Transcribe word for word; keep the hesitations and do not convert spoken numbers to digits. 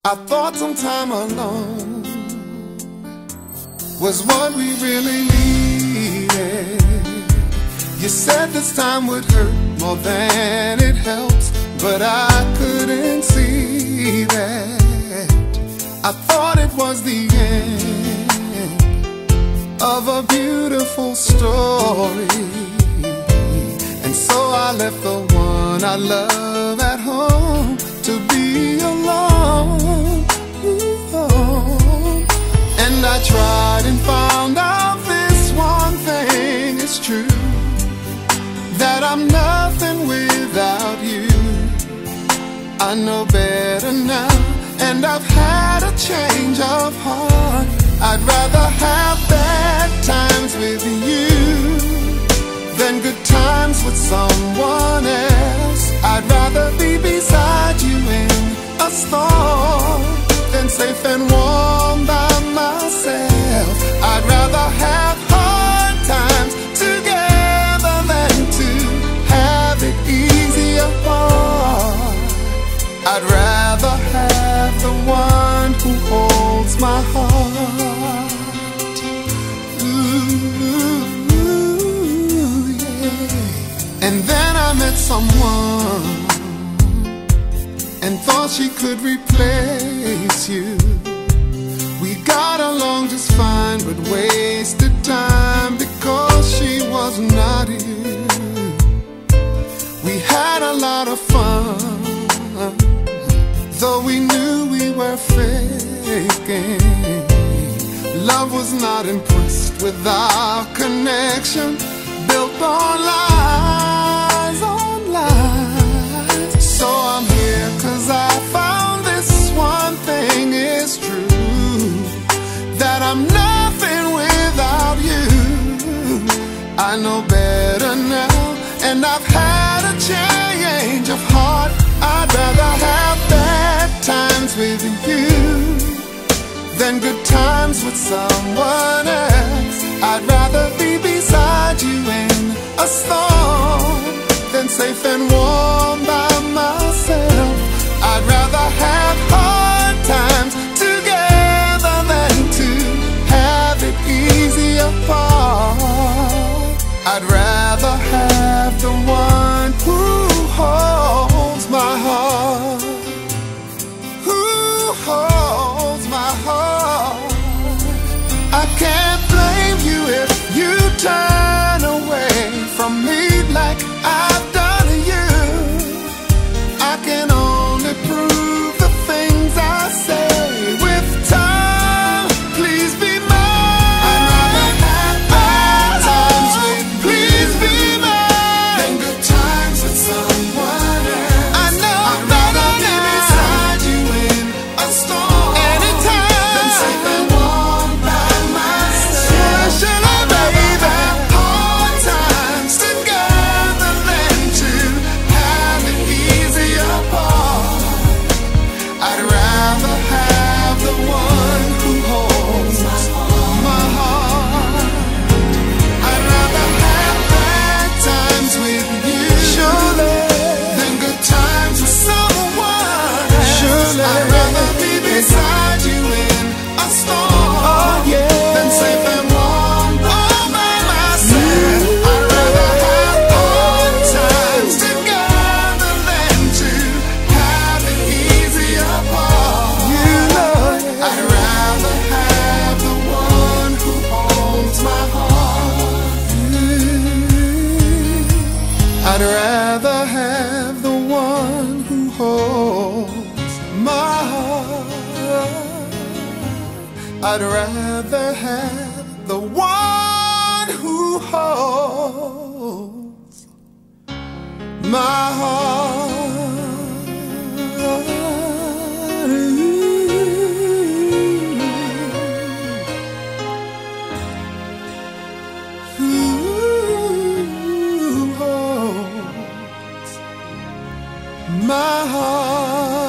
I thought some time alone was what we really needed. You said this time would hurt more than it helps, but I couldn't see that. I thought it was the end of a beautiful story, and so I left the one I love at home to be alone. And I tried and found out this one thing is true, that I'm nothing without you. I know better now, and I've had a change of heart. I'd rather have bad times with you than good times with someone else. I'd rather be beside you in a storm than safe and warm by myself. I'd rather have hard times together than to have it easy apart. I'd rather have the one who holds my heart. Ooh, yeah. And then I met someone and thought she could replace you. We got along just fine, but wasted time because she was not you. We had a lot of fun, though we knew we were faking. Love was not impressed with our connection, built on lies, on lies. So I'm here 'cause I found this one thing is true, that I'm nothing without you. I know better now, and I've had a change of heart. I'd rather have bad times with you than good times with someone else. I'd rather be beside you in a storm than safe and warm by myself. I'd rather have hard times together than to have it easy apart. I'd rather have the one who holds my heart, who holds my heart. I can't blame you if you turn away from me like I've done to you. I can only prove the things I say with time. Please be mine. I'd rather have bad times with you. Please be mine than good times with someone else. I know I'd rather be beside you in a storm anytime than safe and warm by myself. Should I, baby? Hard times together than to have it easy apart. I'd rather have the one who holds my heart. I'd rather have bad times with you, surely, than good times with someone else. Surely. I'd rather be beside you in a storm, oh, yeah, than safe and warm all by myself. I'd rather have hard times together than to have it easy apart. You know it. I'd rather have the one who holds my heart. I'd rather have the one who holds my heart. I'd rather have the one who holds my heart. Who holds my heart.